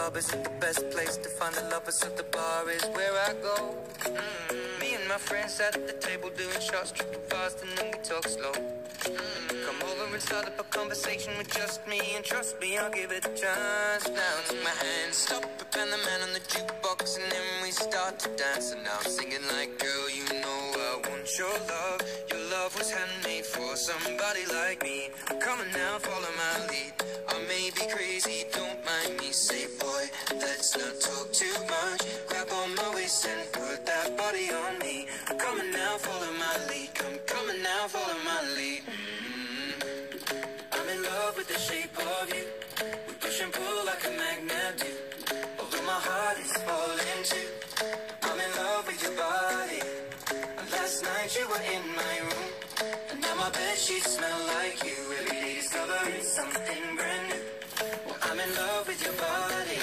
club isn't the best place to find the lovers, so the bar is where I go. Me and my friends at the table doing shots, tripping fast and then we talk slow. Come over and start up a conversation with just me, and trust me, I'll give it a chance. Now take my hand, stop it, and the man on the jukebox, and then we start to dance. And now I'm singing like, girl, you know I want your love. Your love was handmade for somebody like me. Come on now, follow my lead. I may be crazy, don't mind me. Say, boy, let's not talk too much. Grab on my waist and put that body on me. Come on now, follow my lead. Come on now, follow my lead. I'm in love with the shape of you. We push and pull like a magnet do. Although my heart is falling too. I'm in love with your body. Last night you were in my room, and now my bedsheets smell like you. Every day discovering something brand new. Well, I'm in love with your body.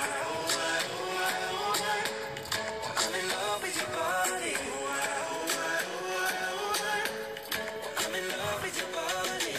I'm in love with your body. I'm in love with your body.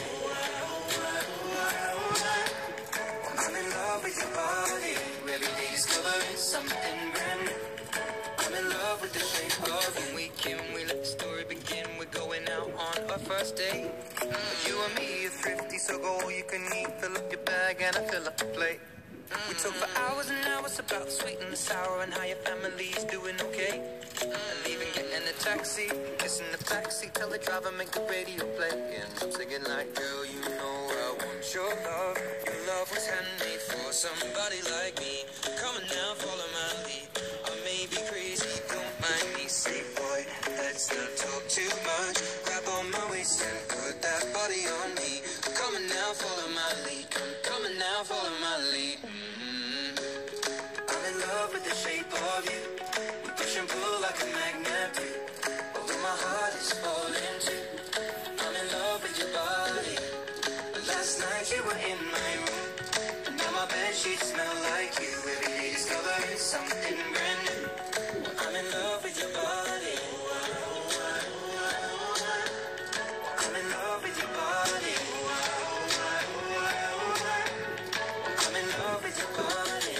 I'm in love with your body. Every day discovering something brand new. I'm in love with the shape of you. When we came, we let the story begin. We're going out on our first date. You and me are thrifty, so go all you can eat. Fill up your bag and I fill up the plate. We talk for hours and hours about the sweet and the sour, and how your family's doing okay. And even getting a taxi, kissing the backseat, tell the driver make the radio play. And I'm singing like, girl, you know I want your love. Your love was handmade for somebody like me. Come on now, follow my lead. I may be crazy, don't mind me. Say, boy, let's not talk too much. Grab on my waist and put that body on me. Come on now, follow my lead. Come on now, follow my lead. I'm in love with the shape of you. We push and pull like a magnet do. Although my heart is falling too. I'm in love with your body. Last night you were in my room, and now my bedsheets smell like you. Every day discovering something brand new. I'm in love with your body. I'm in love with your body. I'm in love with your body.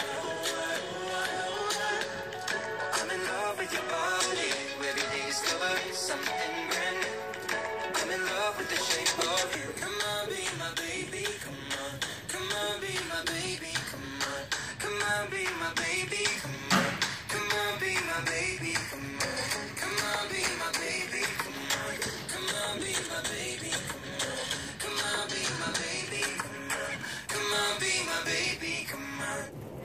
I'm in love with your body. Every day discovering something brand new. I'm in love with the shape of you. Come on, be my baby, come on. Come on, be my baby, come on. Come on, be my baby, come on. Come on, be my baby, come on. Come on, be my baby, come on. Come on, be my baby, come on. Come on, be my baby, come on. Come on, be my baby, come on.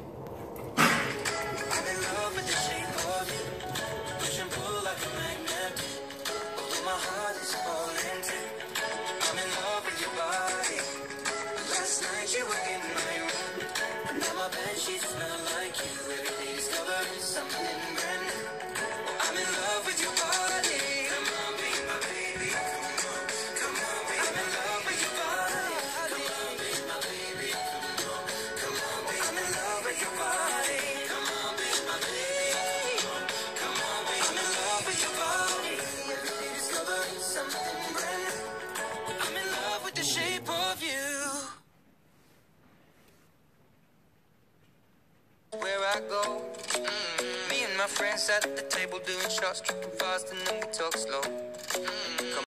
I'm in love with the shape of you. Push and pull like a magnet. Although my heart is falling too. I'm in love with your body. Last night you were in my room, and now my bedsheets smell like you. Every day discovering something brand new. I'm in love with your body. Come on, be my baby. Come on, come on, be I'm in love with your body. Come on, be my baby. Come on, come on, be I'm in love with your body. Come on, be my baby. Come on, be I'm in love with your body. Every day discovering something brand new. I'm in love with the shape of you. Where I go. Me and my friends at the table doing shots, tripping fast and then we talk slow. Come